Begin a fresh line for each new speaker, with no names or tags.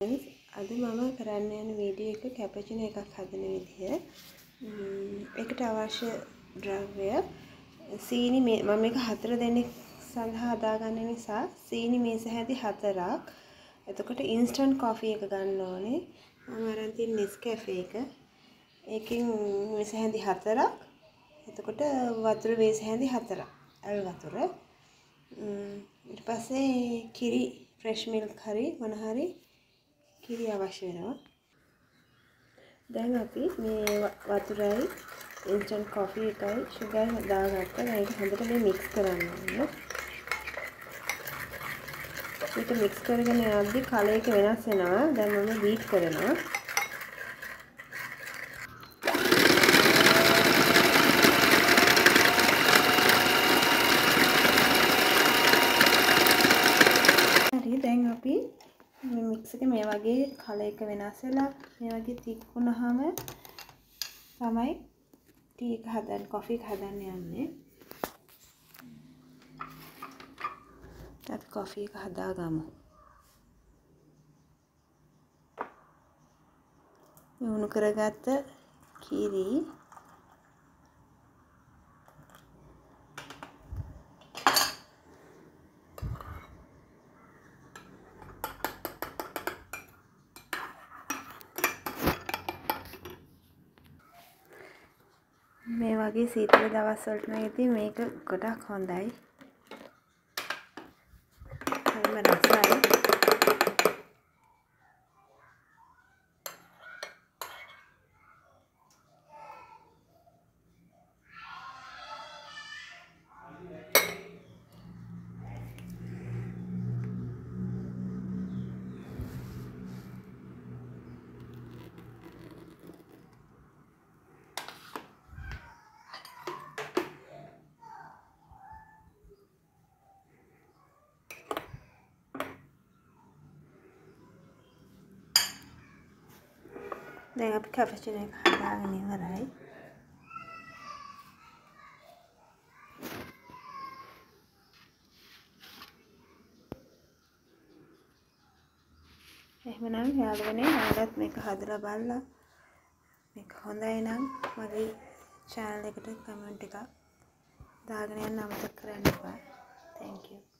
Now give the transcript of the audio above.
අද මම කරන්න යන වීඩියෝ එක කැපචිනෝ එකක් හදන විදිය. ඒකට අවශ්‍ය ද්‍රව්‍ය සීනි මම මේක 4 දෙනෙක් සඳහා හදාගන්න නිසා සීනි මේස හැදි 4ක්. එතකොට ඉන්ස්ටන්ට් කොෆි එක ගන්න ඕනේ. මම අරන් තියෙන Nescafe එක. ඒකෙන් මේස හැදි 4ක්. එතකොට වතුර මේස හැදි 4ක්. අල් වතුර. ඊට පස්සේ කිරි ෆ්‍රෙෂ් මිල්ක් හරි මොන හරි කිරි අවශ්‍ය වෙනවා. දැන් අපි මේ වතුරයි ඉන්ස්ටන්ට් කොෆි එකයි සුගර් දාගත්තා. දැන් ඒක හොඳට මේ මික්ස් කරන්න ඕනේ. මේක මික්ස් කරගෙන යද්දී කලර් එක වෙනස් වෙනවා. දැන් මම බීට් කරනවා. හරි දැන් අපි මේ මික්ස් එක මේ වගේ කලර් එක වෙනස් වෙලා මේ වගේ තික් වුණාම තමයි ටී එක හදන්න කොෆි එක හදන්න යන්නේ. අපි කොෆි එක හදාගමු. මේ උණු කරගත්ත කිරි මේ වගේ සීතල දවස් වලට නම් ඉතින් මේක ගොඩක් හොඳයි. හරිම රසයි. දැන් අපි කැපචිනෝ එක හදාගෙන ඉවරයි. එහෙමනම් යාළුවනේ ඔයාලත් මේක හදලා බලලා මේක හොඳයි නම් මගේ channel එකට කමෙන්ට් එකක් දාගෙන යන්න අමතක කරන්න එපා. Thank you.